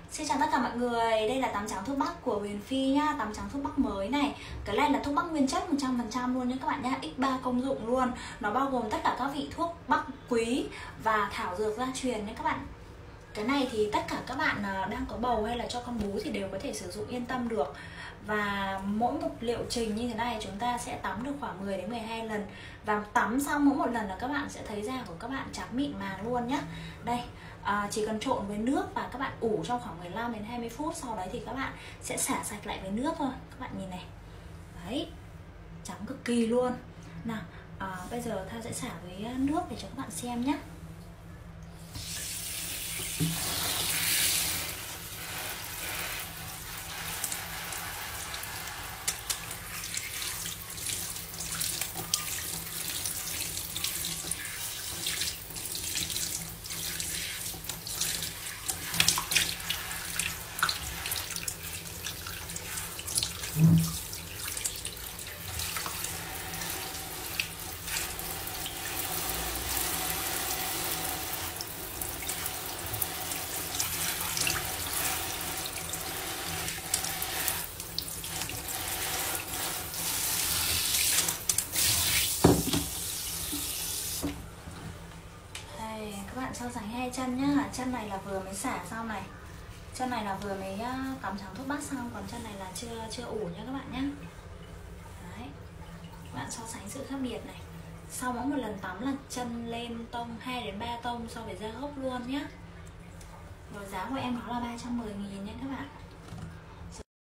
Xin chào tất cả mọi người, đây là tắm trắng thuốc bắc của Huyền Phi nhá. Tắm trắng thuốc bắc mới này. Cái này là thuốc bắc nguyên chất 100% luôn nhé các bạn nhá. X3 công dụng luôn. Nó bao gồm tất cả các vị thuốc bắc quý và thảo dược gia truyền nhé các bạn. Cái này thì tất cả các bạn đang có bầu hay là cho con bú thì đều có thể sử dụng yên tâm được. Và mỗi một liệu trình như thế này chúng ta sẽ tắm được khoảng 10 đến 12 lần. Và tắm xong mỗi một lần là các bạn sẽ thấy da của các bạn trắng mịn màng luôn nhá. Đây, chỉ cần trộn với nước và các bạn ủ trong khoảng 15 đến 20 phút. Sau đấy thì các bạn sẽ xả sạch lại với nước thôi. Các bạn nhìn này. Đấy, trắng cực kỳ luôn. Nào, bây giờ Tha sẽ xả với nước để cho các bạn xem nhé. Các bạn so sánh hai chân nhá. Chân này là vừa mới xả xong này, chân này là vừa mới tắm trắng thuốc bắc xong, còn chân này là chưa ủ nha các bạn nhé. Đấy, các bạn so sánh sự khác biệt này. Sau mỗi một lần tắm là chân lên tông 2 đến 3 tông so với da gốc luôn nhé. Rồi giá của em nó là 310.000 nha các bạn.